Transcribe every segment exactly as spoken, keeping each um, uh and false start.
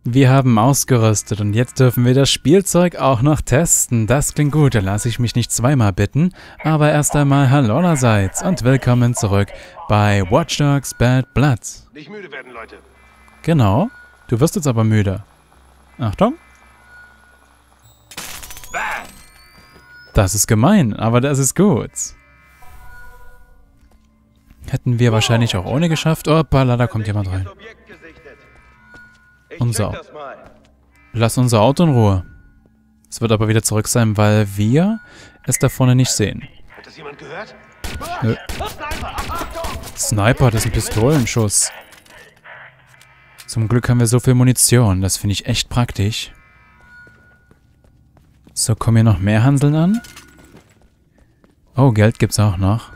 Wir haben ausgerüstet und jetzt dürfen wir das Spielzeug auch noch testen. Das klingt gut, da lasse ich mich nicht zweimal bitten. Aber erst einmal hallo allerseits und willkommen zurück bei Watch Dogs Bad Blood. Nicht müde werden, Leute. Genau, du wirst jetzt aber müde. Achtung. Das ist gemein, aber das ist gut. Hätten wir wahrscheinlich auch ohne geschafft. Hoppala, da kommt jemand rein. Unser. Lass unser Auto in Ruhe. Es wird aber wieder zurück sein, weil wir es da vorne nicht sehen. Hat das jemand gehört? Nö. Sniper, das ist ein Pistolenschuss. Zum Glück haben wir so viel Munition. Das finde ich echt praktisch. So, kommen hier noch mehr Hanseln an? Oh, Geld gibt's auch noch.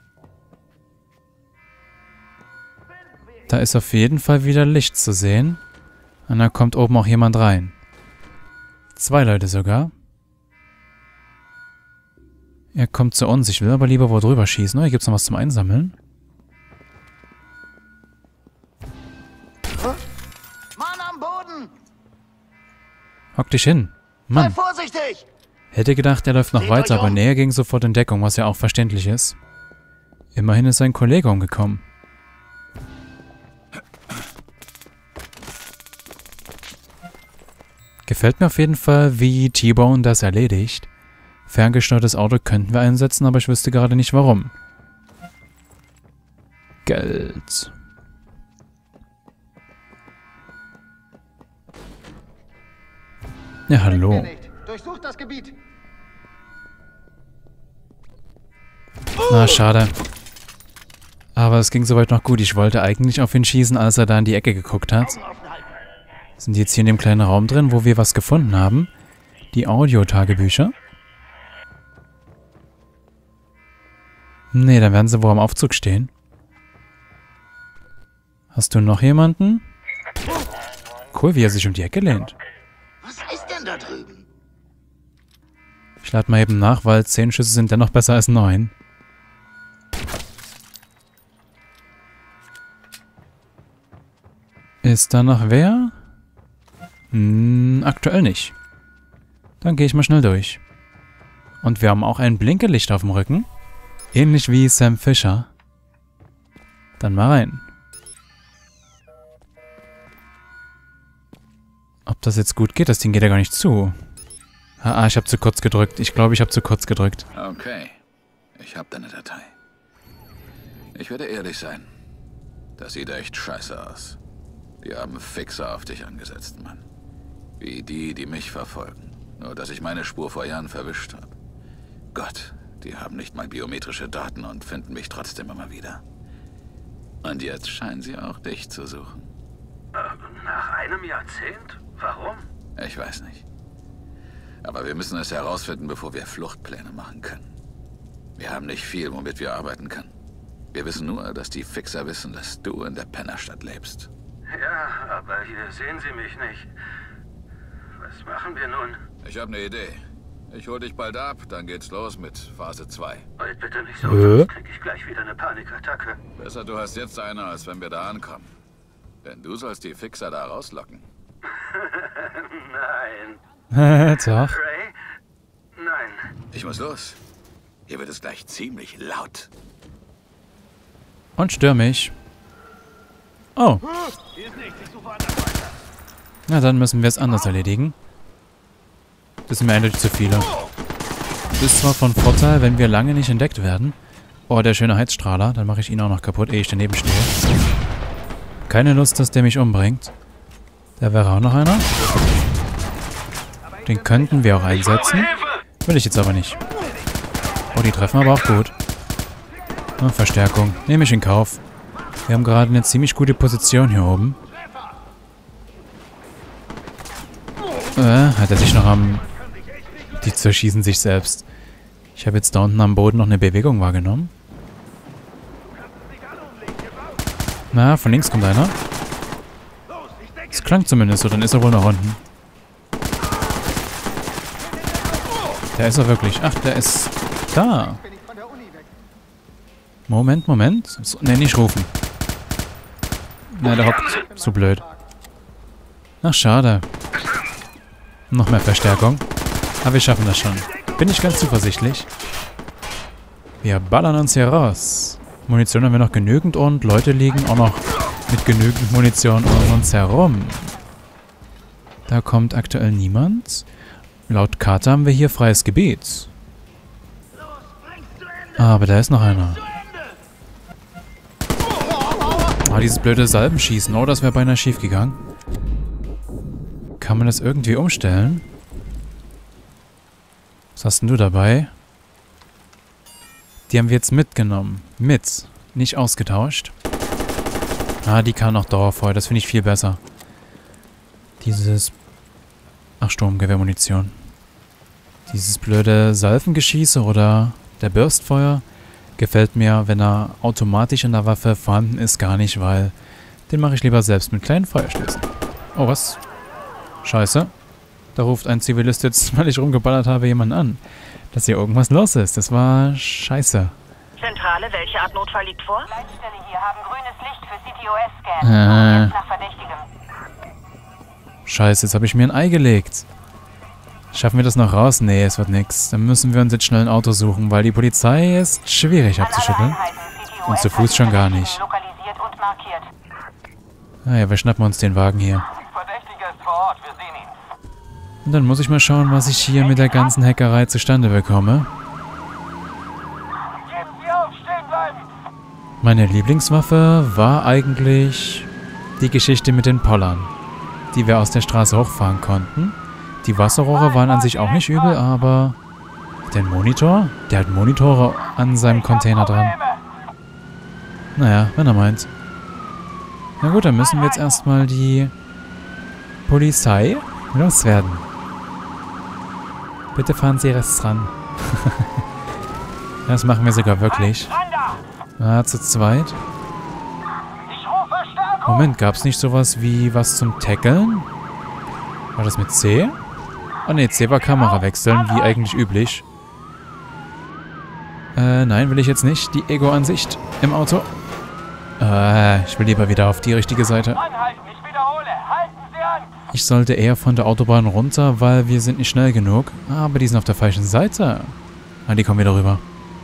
Da ist auf jeden Fall wieder Licht zu sehen. Und da kommt oben auch jemand rein. Zwei Leute sogar. Er kommt zu uns. Ich will aber lieber wo drüber schießen. Oh, hier gibt's noch was zum Einsammeln. Mann am Boden! Hock dich hin. Mann. Sei vorsichtig! Hätte gedacht, er läuft noch Seht weiter, euch aber um. näher ging sofort in Deckung, was ja auch verständlich ist. Immerhin ist sein Kollege umgekommen. Gefällt mir auf jeden Fall, wie T-Bone das erledigt. Ferngesteuertes Auto könnten wir einsetzen, aber ich wüsste gerade nicht warum. Geld. Ja, hallo. Durchsucht das Gebiet. Na, schade. Aber es ging soweit noch gut. Ich wollte eigentlich auf ihn schießen, als er da in die Ecke geguckt hat. Sind die jetzt hier in dem kleinen Raum drin, wo wir was gefunden haben? Die Audio-Tagebücher? Nee, dann werden sie wohl am Aufzug stehen. Hast du noch jemanden? Cool, wie er sich um die Ecke lehnt. Was ist denn da drüben? Ich lade mal eben nach, weil zehn Schüsse sind dennoch besser als neun. Ist da noch wer? Hm, aktuell nicht. Dann gehe ich mal schnell durch. Und wir haben auch ein Blinkelicht auf dem Rücken. Ähnlich wie Sam Fisher. Dann mal rein. Ob das jetzt gut geht? Das Ding geht ja gar nicht zu. Ah, ich habe zu kurz gedrückt. Ich glaube, ich habe zu kurz gedrückt. Okay. Ich habe deine Datei. Ich werde ehrlich sein. Das sieht echt scheiße aus. Die haben Fixer auf dich angesetzt, Mann. Wie die, die mich verfolgen. Nur, dass ich meine Spur vor Jahren verwischt habe. Gott, die haben nicht mal biometrische Daten und finden mich trotzdem immer wieder. Und jetzt scheinen sie auch dich zu suchen. Äh, nach einem Jahrzehnt? Warum? Ich weiß nicht. Aber wir müssen es herausfinden, bevor wir Fluchtpläne machen können. Wir haben nicht viel, womit wir arbeiten können. Wir wissen nur, dass die Fixer wissen, dass du in der Pennerstadt lebst. Ja, aber hier sehen Sie mich nicht. Was machen wir nun? Ich habe eine Idee. Ich hol dich bald ab, dann geht's los mit Phase zwei. Heut bitte nicht so, Hä? sonst krieg ich gleich wieder eine Panikattacke. Besser du hast jetzt eine, als wenn wir da ankommen. Denn du sollst die Fixer da rauslocken. Nein. Doch. Ray? Nein. Ich muss los. Hier wird es gleich ziemlich laut. Und stör mich. Oh. Hier ist nichts, ich suche anders weiter. Na, dann müssen wir es anders erledigen. Das sind mir eindeutig zu viele. Das ist zwar von Vorteil, wenn wir lange nicht entdeckt werden. Oh, der schöne Heizstrahler. Dann mache ich ihn auch noch kaputt, ehe ich daneben stehe. Keine Lust, dass der mich umbringt. Da wäre auch noch einer. Den könnten wir auch einsetzen. Will ich jetzt aber nicht. Oh, die treffen aber auch gut. Oh, Verstärkung. Nehme ich in Kauf. Wir haben gerade eine ziemlich gute Position hier oben. Äh, hat er sich noch am... Die zerschießen sich selbst. Ich habe jetzt da unten am Boden noch eine Bewegung wahrgenommen. Na, von links kommt einer. Es klang zumindest so, dann ist er wohl noch unten. Der ist er wirklich. Ach, der ist da. Moment, Moment. So, ne, nicht rufen. Na, der hockt. So blöd. Ach, schade. Noch mehr Verstärkung. Aber wir schaffen das schon. Bin ich ganz zuversichtlich. Wir ballern uns hier raus. Munition haben wir noch genügend und Leute liegen auch noch mit genügend Munition um uns herum. Da kommt aktuell niemand. Laut Karte haben wir hier freies Gebiet. Aber da ist noch einer. Ah, dieses blöde Salbenschießen. Oh, das wäre beinahe schief gegangen. Kann man das irgendwie umstellen? Was hast denn du dabei? Die haben wir jetzt mitgenommen. Mit. Nicht ausgetauscht. Ah, die kann noch Dauerfeuer. Das finde ich viel besser. Dieses... Ach, Sturmgewehrmunition. Dieses blöde Salvengeschieße oder der Burstfeuer gefällt mir, wenn er automatisch in der Waffe vorhanden ist, gar nicht, weil den mache ich lieber selbst mit kleinen Feuerstößen. Oh, was? Scheiße. Da ruft ein Zivilist jetzt, weil ich rumgeballert habe, jemanden an. Dass hier irgendwas los ist. Das war scheiße. Zentrale, welche Art Notfall liegt vor? Leitstelle hier, haben grünes Licht für C T O S-Scan. Äh. Jetzt nach Verdächtigem. Scheiße, jetzt habe ich mir ein Ei gelegt. Schaffen wir das noch raus? Nee, es wird nix. Dann müssen wir uns jetzt schnell ein Auto suchen, weil die Polizei ist schwierig abzuschütteln. Und zu Fuß schon gar nicht. Lokalisiert und markiert. Naja, wir schnappen uns den Wagen hier. Verdächtiger ist vor Ort, wir sehen ihn. Und dann muss ich mal schauen, was ich hier mit der ganzen Hackerei zustande bekomme. Jetzt hier auf, stehen bleiben! Meine Lieblingswaffe war eigentlich die Geschichte mit den Pollern, die wir aus der Straße hochfahren konnten. Die Wasserrohre waren an sich auch nicht übel, aber den Monitor? Der hat Monitore an seinem Container dran. Naja, wenn er meint. Na gut, dann müssen wir jetzt erstmal die Polizei loswerden. Bitte fahren Sie rechts ran. Das machen wir sogar wirklich. Ah, zu zweit. Moment, gab es nicht sowas wie was zum Tackeln? War das mit C? Oh ne, C war Kamera wechseln, wie eigentlich üblich. Äh, nein, will ich jetzt nicht. Die Ego-Ansicht im Auto. Äh, ich will lieber wieder auf die richtige Seite. Ich sollte eher von der Autobahn runter, weil wir sind nicht schnell genug. Aber die sind auf der falschen Seite. Ah, die kommen wieder rüber.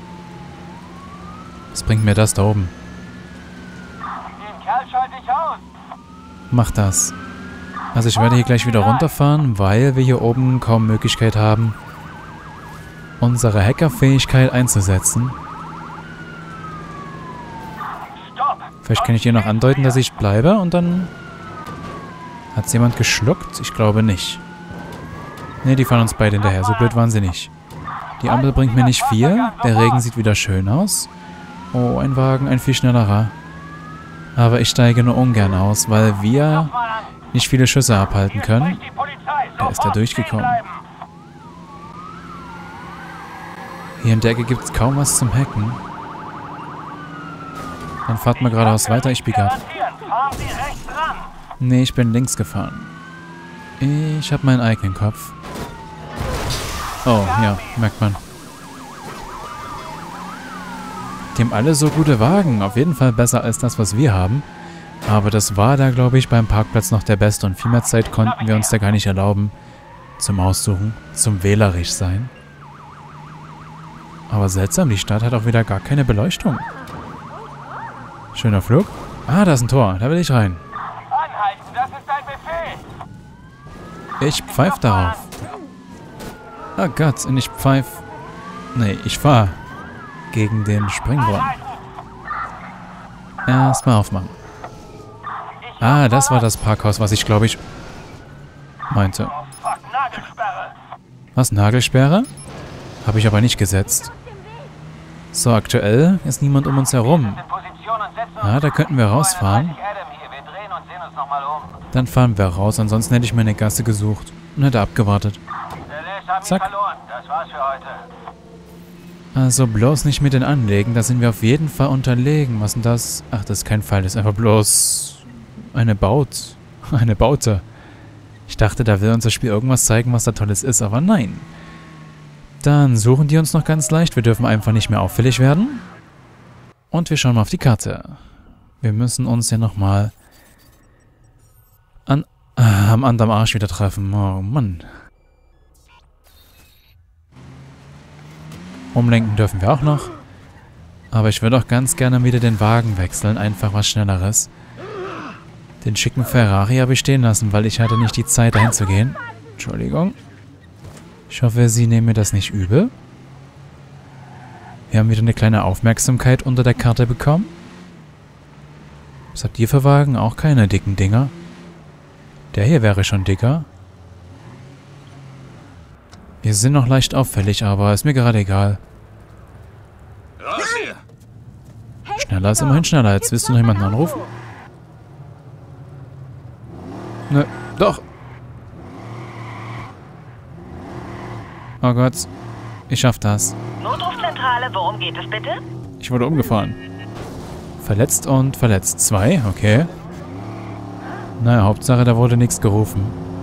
Was bringt mir das da oben? Den Kerl schalte ich aus. Mach das. Also ich werde hier gleich wieder runterfahren, weil wir hier oben kaum Möglichkeit haben, unsere Hackerfähigkeit einzusetzen. Vielleicht kann ich hier noch andeuten, dass ich bleibe und dann... Hat es jemand geschluckt? Ich glaube nicht. Ne, die fahren uns beide hinterher. So blöd waren sie nicht. Die Ampel bringt mir nicht viel. Der Regen sieht wieder schön aus. Oh, ein Wagen, ein viel schnellerer. Aber ich steige nur ungern aus, weil wir nicht viele Schüsse abhalten können. Da ist er durchgekommen. Hier in der Ecke gibt es kaum was zum Hacken. Dann fahrt mal geradeaus weiter, ich biege ab. Nee, ich bin links gefahren. Ich habe meinen eigenen Kopf. Oh, ja, merkt man. Die haben alle so gute Wagen. Auf jeden Fall besser als das, was wir haben. Aber das war da, glaube ich, beim Parkplatz noch der beste. Und viel mehr Zeit konnten wir uns da gar nicht erlauben. Zum Aussuchen. Zum wählerisch sein. Aber seltsam, die Stadt hat auch wieder gar keine Beleuchtung. Schöner Flug. Ah, da ist ein Tor. Da will ich rein. Anhalten, das ist ein Befehl. Ich pfeif darauf. Oh Gott, und ich pfeif... Nee, ich fahr gegen den Springbrunnen. Erstmal aufmachen. Ah, das war das Parkhaus, was ich, glaube ich, meinte. Was, Nagelsperre? Habe ich aber nicht gesetzt. So, aktuell ist niemand um uns herum. Ah, da könnten wir rausfahren. Dann fahren wir raus, ansonsten hätte ich mir eine Gasse gesucht und hätte abgewartet. Zack. Also bloß nicht mit den Anlegen, da sind wir auf jeden Fall unterlegen. Was denn das? Ach, das ist kein Fall, das ist einfach bloß eine Baut. Eine Baute. Ich dachte, da will uns das Spiel irgendwas zeigen, was da Tolles ist, aber nein. Dann suchen die uns noch ganz leicht. Wir dürfen einfach nicht mehr auffällig werden. Und wir schauen mal auf die Karte. Wir müssen uns ja nochmal an Ah, am anderen Arsch wieder treffen. Oh Mann. Umlenken dürfen wir auch noch. Aber ich würde auch ganz gerne wieder den Wagen wechseln. Einfach was Schnelleres. Den schicken Ferrari habe ich stehen lassen, weil ich hatte nicht die Zeit, dahin zu gehen. Entschuldigung. Ich hoffe, Sie nehmen mir das nicht übel. Wir haben wieder eine kleine Aufmerksamkeit unter der Karte bekommen. Was habt ihr für Wagen? Auch keine dicken Dinger. Der hier wäre schon dicker. Wir sind noch leicht auffällig, aber ist mir gerade egal. Raus hier! Schneller ist immerhin schneller. Jetzt willst du noch jemanden anrufen? Nö, doch. Oh Gott. Ich schaff das. Notrufzentrale, worum geht es bitte? Ich wurde umgefahren. Verletzt und verletzt. Zwei, okay. Naja, Hauptsache, da wurde nichts gerufen.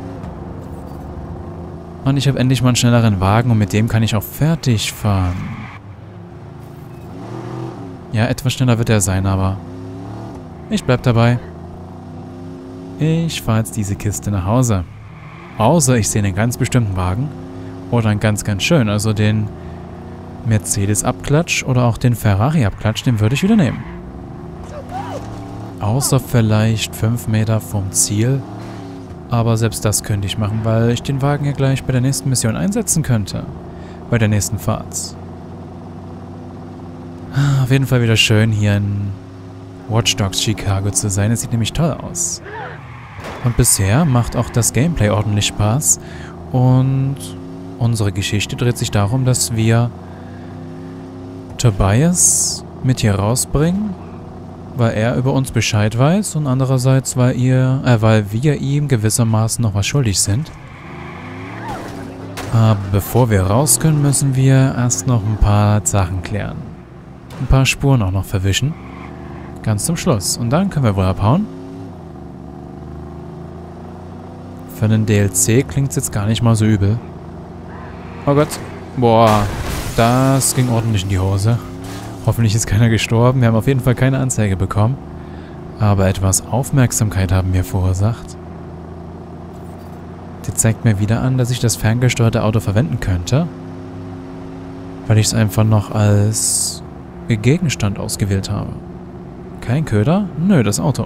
Und ich habe endlich mal einen schnelleren Wagen und mit dem kann ich auch fertig fahren. Ja, etwas schneller wird er sein, aber ich bleib dabei. Ich fahre jetzt diese Kiste nach Hause. Außer ich sehe einen ganz bestimmten Wagen. Oder einen ganz, ganz schön. Also den Mercedes-Abklatsch oder auch den Ferrari-Abklatsch, den würde ich wieder nehmen. Außer vielleicht fünf Meter vom Ziel. Aber selbst das könnte ich machen, weil ich den Wagen ja gleich bei der nächsten Mission einsetzen könnte. Bei der nächsten Fahrt. Auf jeden Fall wieder schön, hier in Watch Dogs Chicago zu sein. Es sieht nämlich toll aus. Und bisher macht auch das Gameplay ordentlich Spaß. Und unsere Geschichte dreht sich darum, dass wir Tobias mit hier rausbringen, weil er über uns Bescheid weiß und andererseits, weil ihr, äh, weil wir ihm gewissermaßen noch was schuldig sind. Aber bevor wir raus können, müssen wir erst noch ein paar Sachen klären. Ein paar Spuren auch noch verwischen. Ganz zum Schluss. Und dann können wir wohl abhauen. Für einen D L C klingt es jetzt gar nicht mal so übel. Oh Gott. Boah. Das ging ordentlich in die Hose. Hoffentlich ist keiner gestorben. Wir haben auf jeden Fall keine Anzeige bekommen. Aber etwas Aufmerksamkeit haben wir verursacht. Die zeigt mir wieder an, dass ich das ferngesteuerte Auto verwenden könnte. Weil ich es einfach noch als Gegenstand ausgewählt habe. Kein Köder? Nö, das Auto.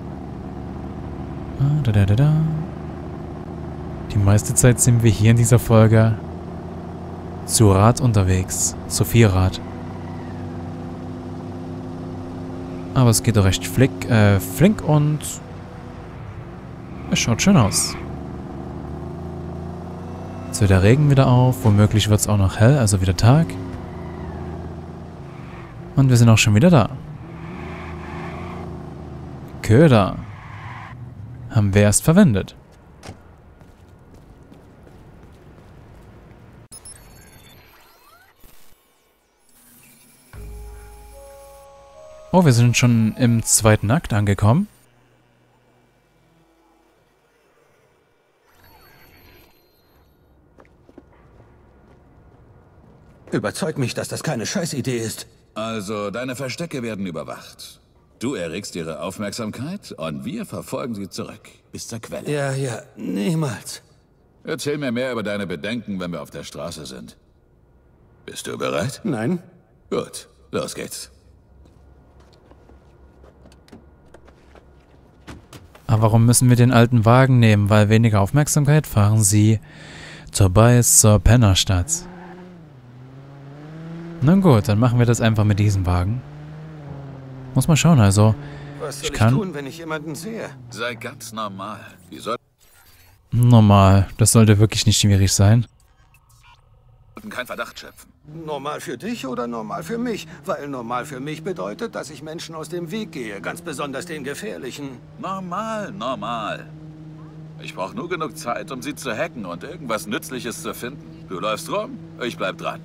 Ah, da, da, da, da. Die meiste Zeit sind wir hier in dieser Folge zu Rad unterwegs. Zu Vierrad. Aber es geht recht flick, äh, flink und es schaut schön aus. Jetzt wird der Regen wieder auf. Womöglich wird es auch noch hell, also wieder Tag. Und wir sind auch schon wieder da. Köder haben wir erst verwendet. Oh, wir sind schon im zweiten Akt angekommen. Überzeug mich, dass das keine Scheißidee ist. Also, deine Verstecke werden überwacht. Du erregst ihre Aufmerksamkeit und wir verfolgen sie zurück. Bis zur Quelle. Ja, ja, niemals. Erzähl mir mehr über deine Bedenken, wenn wir auf der Straße sind. Bist du bereit? Nein? Gut, los geht's. Aber warum müssen wir den alten Wagen nehmen? Weil weniger Aufmerksamkeit fahren sie Tobias zur Pennerstadt. Nun gut, dann machen wir das einfach mit diesem Wagen. Muss mal schauen, also. Was soll ich ich kann tun, wenn ich jemanden sehe? Sei ganz normal. Wir sollten normal. Das sollte wirklich nicht schwierig sein. keinen Verdacht schöpfen. Normal für dich oder normal für mich? Weil normal für mich bedeutet, dass ich Menschen aus dem Weg gehe, ganz besonders den gefährlichen. Normal, normal. Ich brauche nur genug Zeit, um sie zu hacken und irgendwas Nützliches zu finden. Du läufst rum, ich bleib dran.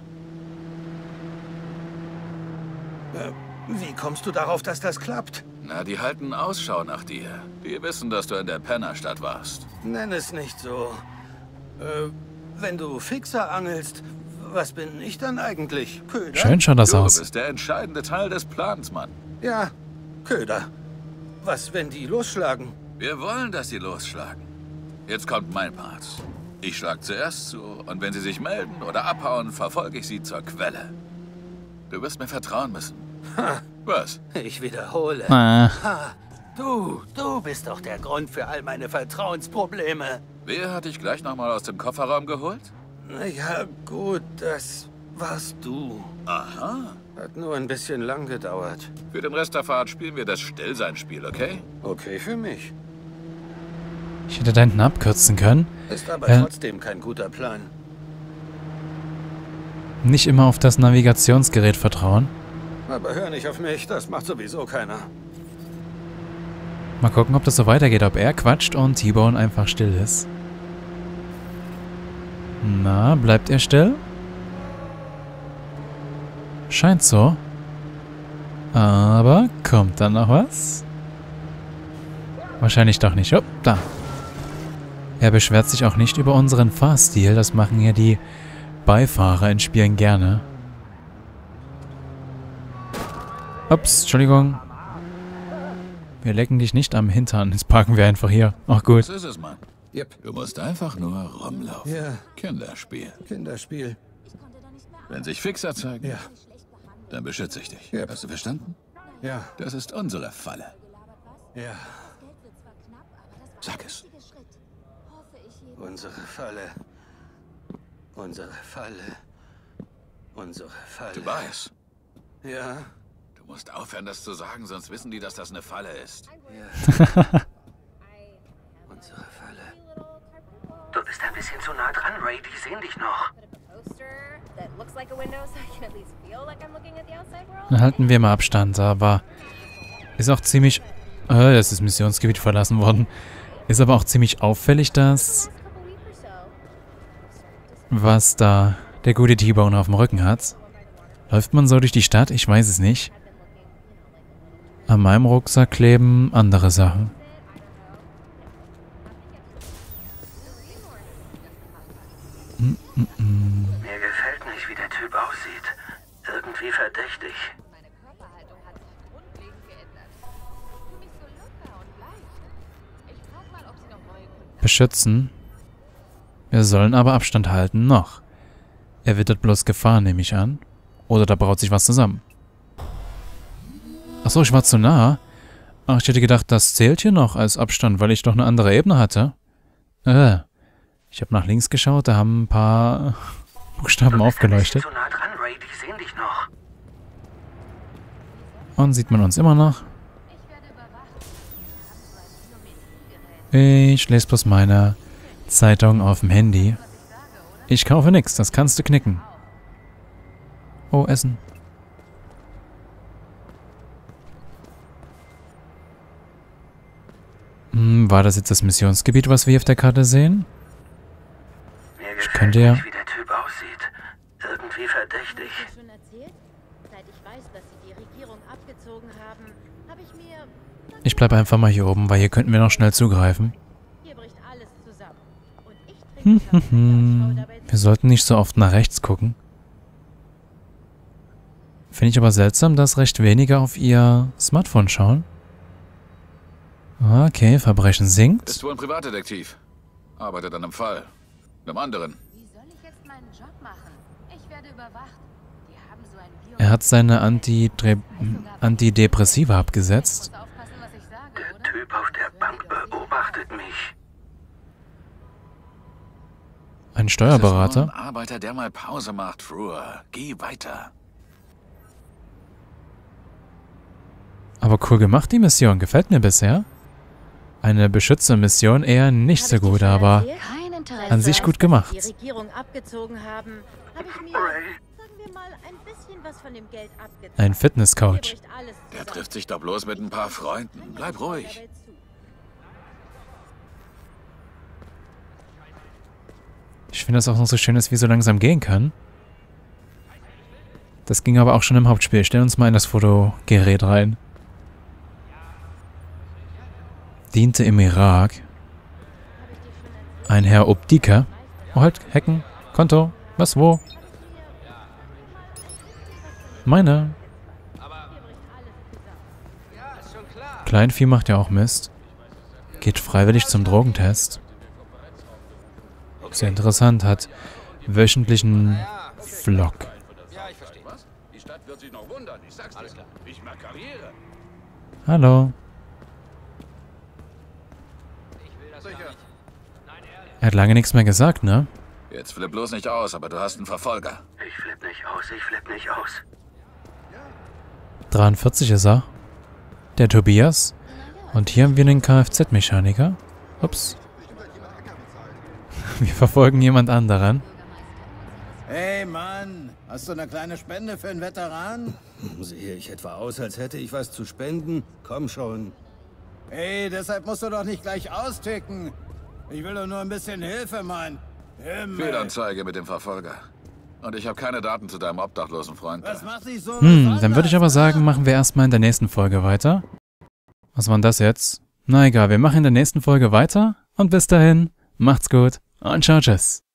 Äh, wie kommst du darauf, dass das klappt? Na, die halten Ausschau nach dir. Die wissen, dass du in der Pennerstadt warst. Nenn es nicht so. Äh, wenn du Fixer angelst, was bin ich dann eigentlich? Köder? Schön schaut das Du aus. bist der entscheidende Teil des Plans, Mann. Ja, Köder. Was, wenn die losschlagen? Wir wollen, dass sie losschlagen. Jetzt kommt mein Part. Ich schlag zuerst zu und wenn sie sich melden oder abhauen, verfolge ich sie zur Quelle. Du wirst mir vertrauen müssen. Ha, Was? ich wiederhole. Ah. Ha, du, du bist doch der Grund für all meine Vertrauensprobleme. Wer hat dich gleich nochmal aus dem Kofferraum geholt? Na ja, gut, das warst du. Aha. Hat nur ein bisschen lang gedauert. Für den Rest der Fahrt spielen wir das Stillseinspiel, okay? Okay für mich. Ich hätte da hinten abkürzen können. Ist aber Äh. trotzdem kein guter Plan. Nicht immer auf das Navigationsgerät vertrauen. Aber hör nicht auf mich, das macht sowieso keiner. Mal gucken, ob das so weitergeht, ob er quatscht und T-Bone einfach still ist. Na, bleibt er still? Scheint so. Aber kommt dann noch was? Wahrscheinlich doch nicht. Oh, da. Er beschwert sich auch nicht über unseren Fahrstil. Das machen ja die Beifahrer in Spielen gerne. Ups, Entschuldigung. Wir lecken dich nicht am Hintern. Jetzt parken wir einfach hier. Ach gut. Das ist es, Mann. Yep. Du musst einfach nur rumlaufen. Ja, Kinderspiel. Kinderspiel. Wenn sich Fixer zeigen, Ja, dann beschütze ich dich. Ja. Hast du verstanden? ja, Das ist unsere Falle. ja. Sag es. Unsere Falle. Unsere Falle. Unsere Falle. Tobias, Ja, du musst aufhören, das zu sagen, sonst wissen die, dass das eine Falle ist. unsere Falle. Du bist ein bisschen zu nah dran, Ray. Die sehen dich noch. Dann halten wir mal Abstand, aber ist auch ziemlich... Äh, das ist Missionsgebiet verlassen worden. Ist aber auch ziemlich auffällig, dass... was da der gute T-Bone auf dem Rücken hat. Läuft man so durch die Stadt? Ich weiß es nicht. An meinem Rucksack kleben andere Sachen. Mm -mm -mm. Mir gefällt nicht, wie der Typ aussieht. Irgendwie verdächtig. Beschützen. Wir sollen aber Abstand halten, noch. Er wittert bloß Gefahr, nehme ich an. Oder da braut sich was zusammen. Achso, ich war zu nah. Ach, ich hätte gedacht, das zählt hier noch als Abstand, weil ich doch eine andere Ebene hatte. Äh, ich habe nach links geschaut, da haben ein paar Buchstaben Du bist ein aufgeleuchtet. bisschen zu nah dran, Ray. Die sehen dich noch. Und sieht man uns immer noch? Ich lese bloß meine Zeitung auf dem Handy. Ich kaufe nix, das kannst du knicken. Oh, Essen. Hm, war das jetzt das Missionsgebiet, was wir hier auf der Karte sehen? Mir gefällt könnte ja- nicht, wie der Typ aussieht. Irgendwie verdächtig. schon erzählt? Seit ich weiß, dass sie die Regierung abgezogen haben, habe ich mir... Ich bleibe einfach mal hier oben, weil hier könnten wir noch schnell zugreifen. Hier bricht alles zusammen. Und ich Hm, trinke hm, Kaffee und schau hm. dabei Wir sollten nicht so oft nach rechts gucken. Finde ich aber seltsam, dass recht wenige auf ihr Smartphone schauen. Okay, Verbrechen sinkt. Ist wohl ein Privatdetektiv. Arbeitet an einem Fall. Einem anderen. Wie soll ich jetzt meinen Job machen? Ich werde überwacht. Die haben so ein Bio... Er hat seine Antidre Antidepressiva abgesetzt. Ich muss aufpassen, was ich sage, Der oder? Typ auf der Bank beobachtet mich. Ein Das ist Steuerberater. nur ein Arbeiter, der mal Pause macht, Frewer. Geh weiter. Aber cool gemacht, die Mission. Gefällt mir bisher. Eine Beschützermission eher nicht so Hab ich dir gut, schon aber erzählt? Kein Interesse, an sich gut dass gemacht. sie Die Regierung abgezogen haben, habe ich mir, Ray. sagen wir mal, ein bisschen was von dem Geld abgezahlt. ein Hier Fitnesscoach. bricht alles Der zusammen. trifft sich doch bloß mit ein paar Freunden. Bleib ruhig. Ich finde das auch noch so schön, dass wir so langsam gehen können. Das ging aber auch schon im Hauptspiel. Stell uns mal in das Fotogerät rein. Diente im Irak. Ein Herr Obdika. Oh, halt, hacken. Konto. Was, wo? Meine. Kleinvieh macht ja auch Mist. Geht freiwillig zum Drogentest. Sehr interessant, hat wöchentlichen Vlog. Die Stadt wird sich noch wundern, ich sag's dir. Ich mach Karriere. Hallo. Er hat lange nichts mehr gesagt, ne? Jetzt flipp bloß nicht aus, aber du hast einen Verfolger. Ich flipp nicht aus, ich flipp nicht aus. dreiundvierzig ist er. Der Tobias. Und hier haben wir einen Kfz-Mechaniker. Ups. Wir verfolgen jemand anderen. Hey Mann, hast du eine kleine Spende für einen Veteran? Sehe ich etwa aus, als hätte ich was zu spenden? Komm schon. Hey, deshalb musst du doch nicht gleich austicken. Ich will doch nur ein bisschen Hilfe, Mann. Himmel. Fehlanzeige mit dem Verfolger. Und ich habe keine Daten zu deinem obdachlosen Freund. Was macht dich so Hm, besonders? dann würde ich aber sagen, machen wir erstmal in der nächsten Folge weiter. Was war denn das jetzt? Na egal, wir machen in der nächsten Folge weiter. Und bis dahin, macht's gut und ciao, tschüss.